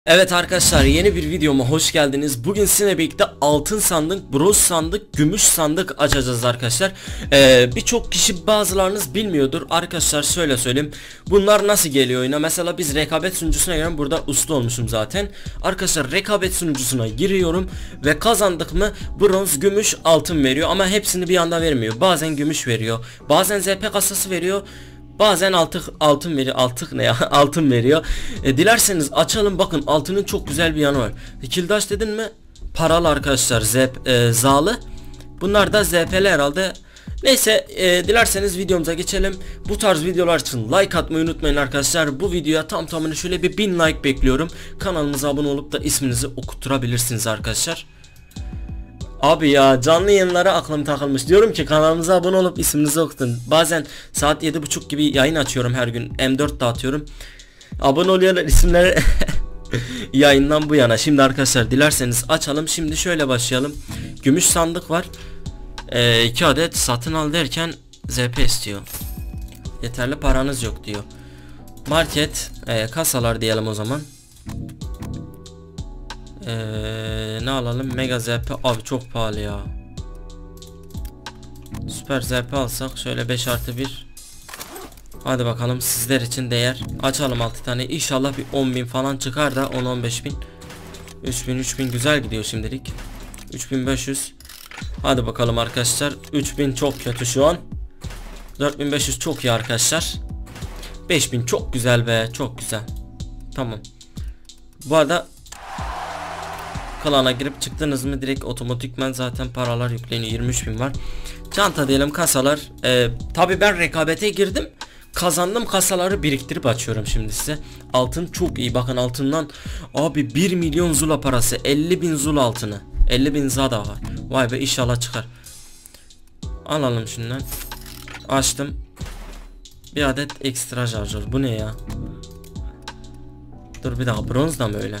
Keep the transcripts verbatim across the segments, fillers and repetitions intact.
Evet arkadaşlar, yeni bir videoma hoş geldiniz. Bugün sizinle birlikte altın sandık, bronz sandık, gümüş sandık açacağız arkadaşlar. Ee, Birçok kişi, bazılarınız bilmiyordur. Arkadaşlar şöyle söyleyeyim. Bunlar nasıl geliyor oyuna? Mesela biz rekabet sunucusuna girelim. Burada usta olmuşum zaten. Arkadaşlar rekabet sunucusuna giriyorum ve kazandık mı bronz, gümüş, altın veriyor. Ama hepsini bir anda vermiyor. Bazen gümüş veriyor. Bazen Z P kasası veriyor. Bazen altı, altın veriyor. Altın ne ya? Altın veriyor. E, dilerseniz açalım, bakın altının çok güzel bir yanı var. Kildaş dedin mi? Paralı arkadaşlar. Zep, e, zalı. Bunlar da Z P'li herhalde. Neyse, e, dilerseniz videomuza geçelim. Bu tarz videolar için like atmayı unutmayın arkadaşlar. Bu videoya tam tamına şöyle bir bin like bekliyorum. Kanalımıza abone olup da isminizi okutturabilirsiniz arkadaşlar. Abi ya, canlı yayınlara aklım takılmış. Diyorum ki kanalımıza abone olup isminizi okutun. Bazen saat yedi buçuk gibi yayın açıyorum her gün. M dört dağıtıyorum. Abone oluyorlar isimleri yayından bu yana. Şimdi arkadaşlar dilerseniz açalım. Şimdi şöyle başlayalım. Gümüş sandık var. Ee, iki adet satın al derken Z P istiyor. Yeterli paranız yok diyor. Market, e, kasalar diyelim o zaman. Ee, ne alalım? Mega Z P. Abi çok pahalı ya. Süper Z P alsak şöyle beş artı bir. Hadi bakalım, sizler için değer. Açalım altı tane. İnşallah bir on bin falan çıkar da on on beş bin. üç bin üç bin güzel gidiyor şimdilik. üç bin beş yüz. Hadi bakalım arkadaşlar. üç bin çok kötü şu an. dört bin beş yüz çok iyi arkadaşlar. beş bin çok güzel be. Çok güzel. Tamam. Bu arada klana girip çıktınız mı direkt otomatikman zaten paralar yükleniyor. yirmi üç bin var. Çanta diyelim, kasalar. Ee, Tabi ben rekabete girdim. Kazandım, kasaları biriktirip açıyorum şimdi size. Altın çok iyi, bakın altından. Abi bir milyon zula parası. elli bin zul altını. elli bin za da var. Vay be, inşallah çıkar. Alalım şundan. Açtım. Bir adet ekstra şarjör. Bu ne ya? Dur bir daha, bronz da mı öyle?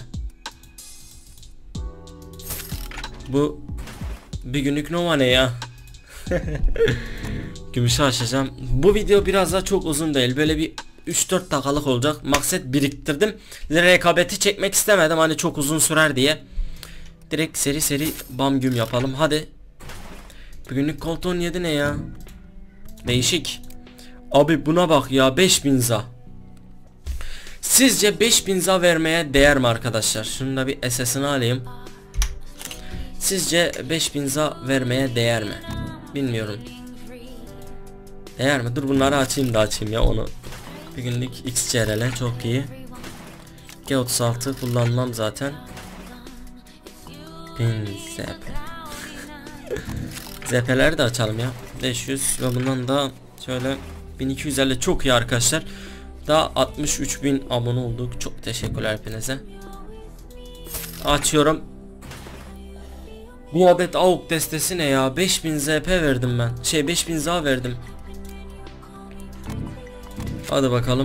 Bu bir günlük Nova ne ya? Gümüşü açacağım. Bu video biraz daha çok uzun değil. Böyle bir üç dört dakikalık olacak. Maksat biriktirdim. Rekabeti çekmek istemedim, hani çok uzun sürer diye. Direkt seri seri bam güm yapalım. Hadi. Bugünlük koltuğun yedi ne ya? Değişik. Abi buna bak ya, beş bin za. Sizce beş bin za vermeye değer mi arkadaşlar? Şunu da bir S S'ini alayım. Sizce beş bin za vermeye değer mi? Bilmiyorum. Değer mi? Dur bunları açayım da açayım ya onu. Bir günlük X C R L çok iyi. G otuz altı kullanmam zaten. bin Z P. Z P'leri de açalım ya. beş yüz ve bundan da şöyle bin iki yüz elli çok iyi arkadaşlar. Daha altmış üç bin abone olduk. Çok teşekkürler hepinize. Açıyorum. Bir adet A U K destesi ne ya? beş bin Z P verdim ben. Şey, beş bin za verdim. Hadi bakalım.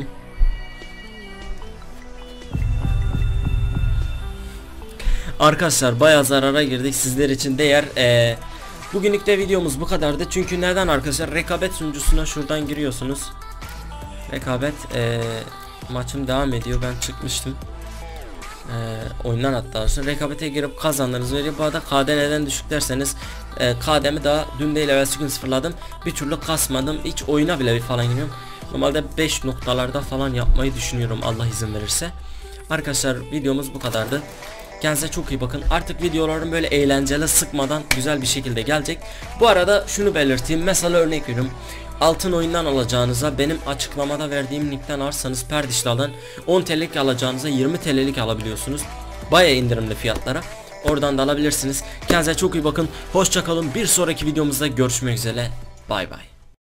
Arkadaşlar bayağı zarara girdik. Sizler için değer. Ee, bugünlük de videomuz bu kadardı. Çünkü neden arkadaşlar? Rekabet sunucusuna şuradan giriyorsunuz. Rekabet ee, maçım devam ediyor. Ben çıkmıştım. Ee, oyundan hatta sonra rekabete girip kazandınız veriyor. Bu arada K D neden düşük derseniz, e, K D'mi daha dün değil evvelsi gün sıfırladım. Bir türlü kasmadım. Hiç oyuna bile bir falan giriyorum. Normalde beş noktalarda falan yapmayı düşünüyorum, Allah izin verirse. Arkadaşlar videomuz bu kadardı. Kendinize çok iyi bakın. Artık videolarım böyle eğlenceli, sıkmadan güzel bir şekilde gelecek. Bu arada şunu belirteyim. Mesela örnek veriyorum. Altın oyundan alacağınıza benim açıklamada verdiğim linkten alırsanız Perdiştah'dan on T L'lik alacağınıza yirmi T L'lik alabiliyorsunuz. Baya indirimli fiyatlara. Oradan da alabilirsiniz. Kendinize çok iyi bakın. Hoşça kalın. Bir sonraki videomuzda görüşmek üzere. Bay bay.